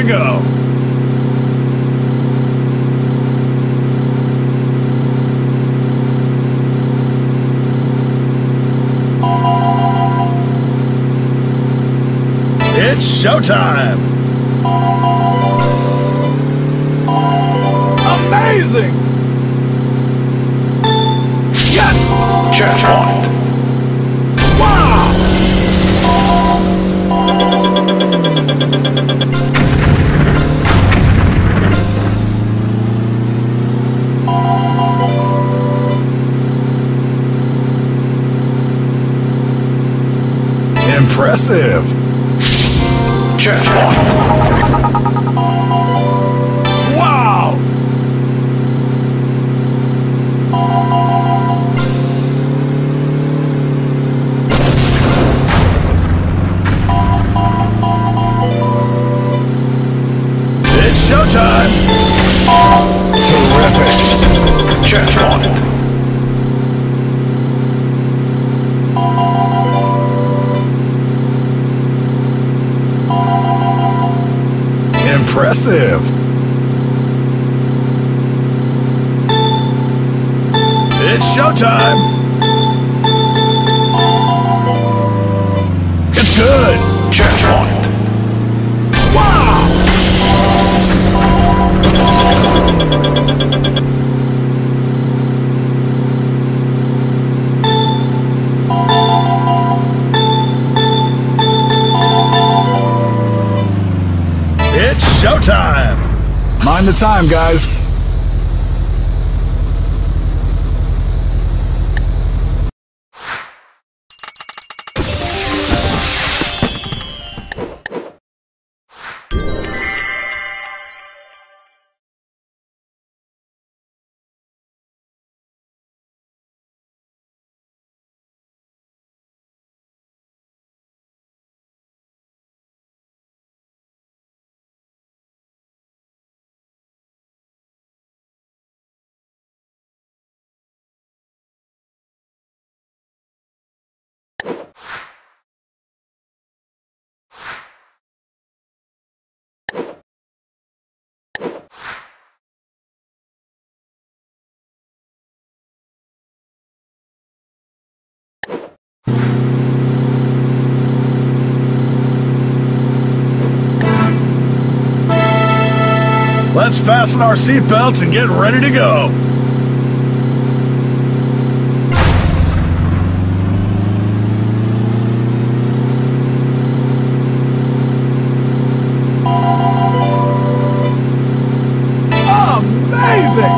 go. It's showtime! Amazing! Yes! Checkpoint. Wow! Impressive! Checkpoint. Wow! It's showtime! Terrific! Checkpoint. Impressive! It's showtime! It's good! Checkpoint. Wow! It's showtime! Mind the time, guys. Let's fasten our seatbelts and get ready to go. Amazing!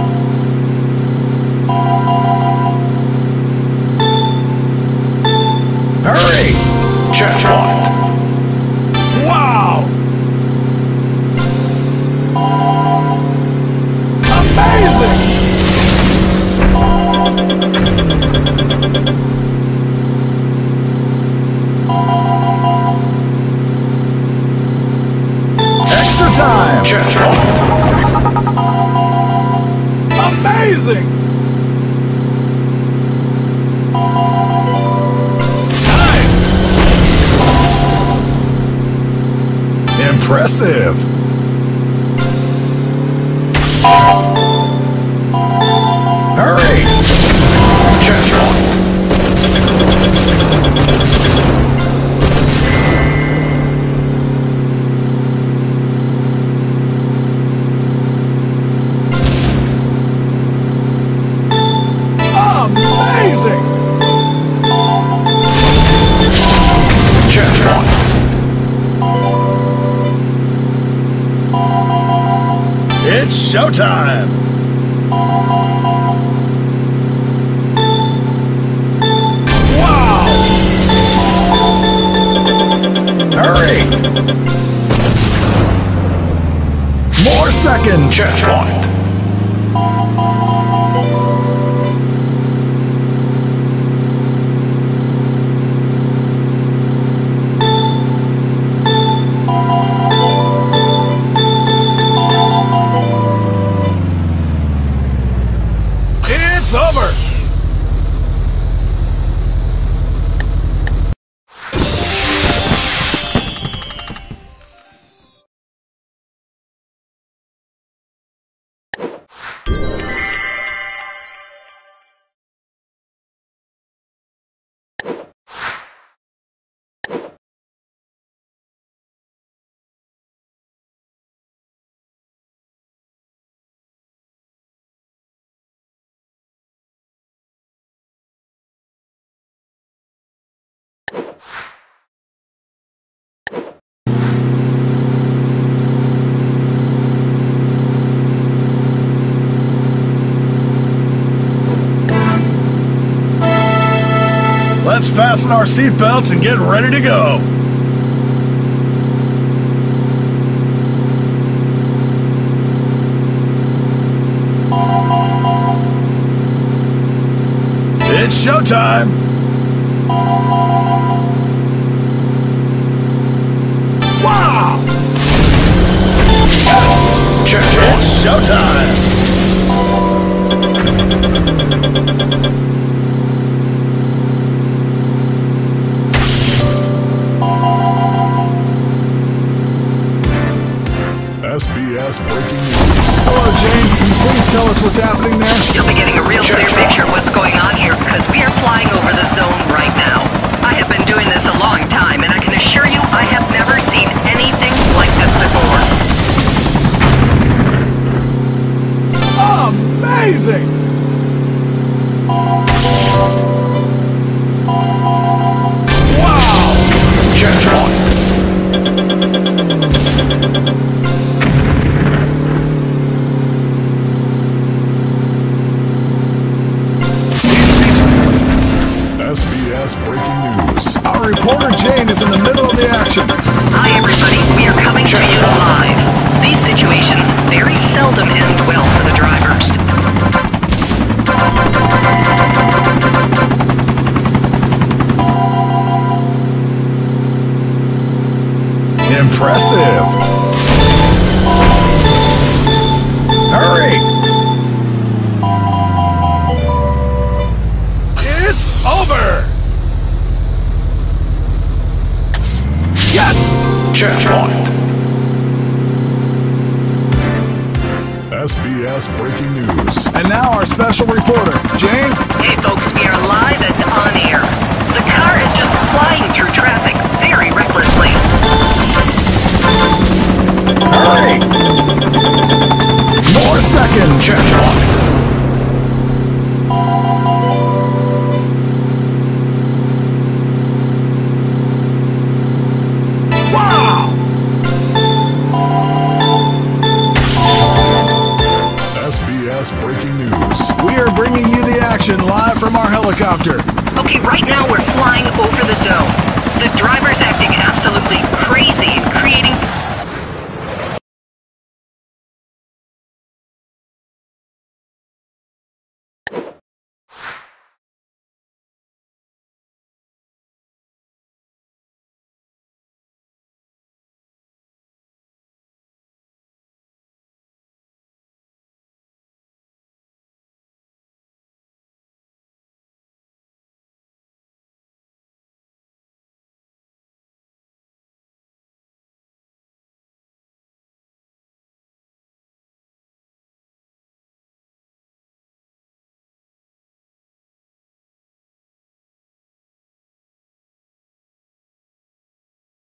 Hurry! Checkpoint. Wow! Amazing! Extra time! Checkpoint. Amazing! Nice! Impressive! Hurry! Checkpoint. Amazing! Checkpoint. It's showtime! Wow! Hurry! More seconds! Checkpoint. It's over! Let's fasten our seatbelts and get ready to go. It's showtime! Wow! Check It's showtime! SBS breaking news. Hello, Jane. Can you please tell us what's happening there? You'll be getting a real clear picture of what's going on here because we are flying over the zone right now. I have been doing this a long time, and I can assure you I have never seen anything like this before. Amazing! Wow! Checkpoint. SBS breaking news. Our reporter Jane is in the middle of the action. Hi, everybody. We are coming to you live. These situations very seldom end well for the drivers. Impressive! Hurry! It's over! Yes! Checkpoint. SBS breaking news. And now our special reporter, Jane. Hey, folks, we are live and on air. The car is just flying through traffic very recklessly. Hurry! More seconds! Checkpoint. Wow! SBS breaking news. We are bringing you the action live from our helicopter. Okay, right now we're flying over the zone. The driver's acting absolutely crazy and creating